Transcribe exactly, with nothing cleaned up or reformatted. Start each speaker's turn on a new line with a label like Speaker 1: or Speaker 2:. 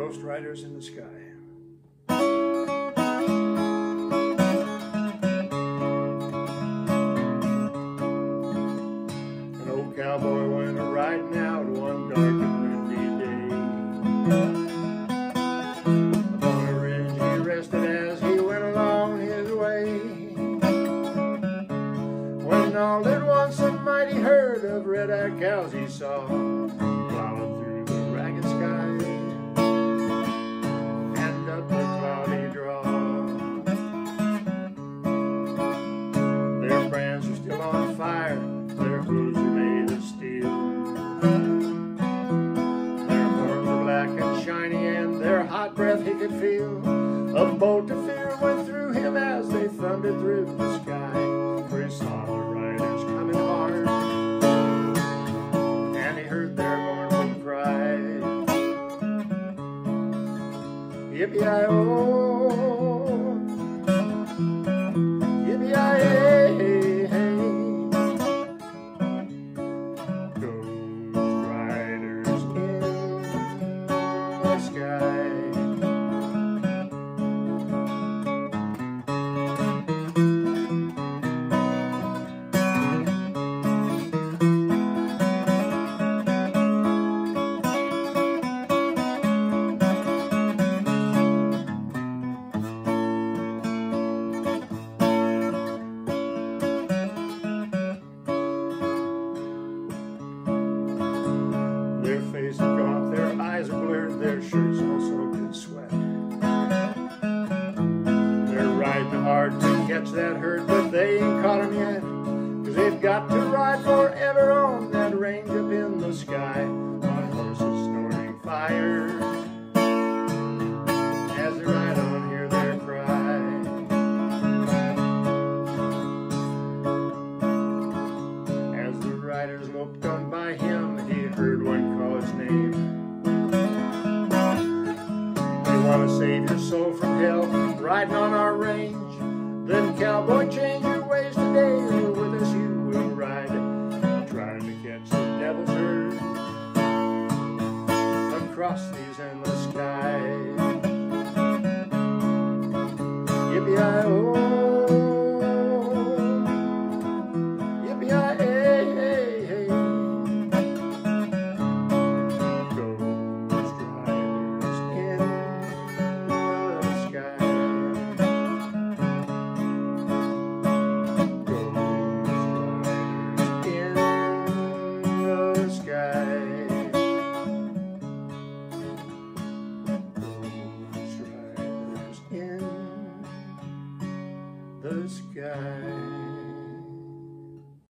Speaker 1: Ghost Riders in the Sky. An old cowboy went a-riding out one dark and windy day. Upon a ridge he rested as he went along his way, when all at once a mighty herd of red-eyed cows he saw plowing through the ragged sky and up the cloudy draw. Their brands are still on fire, their hooves are made of steel, their horns are black and shiny, and their hot breath he could feel. A bolt of fear went through him as they thundered through the sky, for he saw the riders coming hard, and he heard their mournful cry. Yippee-i-oh, yippee-i-hey, hey. Ghost riders in the sky. Their faces are gaunt, their eyes are blurred, their shirts all soaked in sweat. They're riding hard to catch that herd, but they ain't caught 'em yet, 'cause they've got to ride forever on that range up in the sky, on horses snorting fire. As they ride on, hear their cry. As the riders loped on by him, he heard one call his name. They want to save your soul from hell, riding on our range. Then cowboy, change your ways today, or with us you will ride, trying to catch the devil's herd across these endless skies. Yippee-i-oh, yippee-i-hey, hey. Ghost riders in the sky. Ghost riders in the sky. Ghost riders in the sky.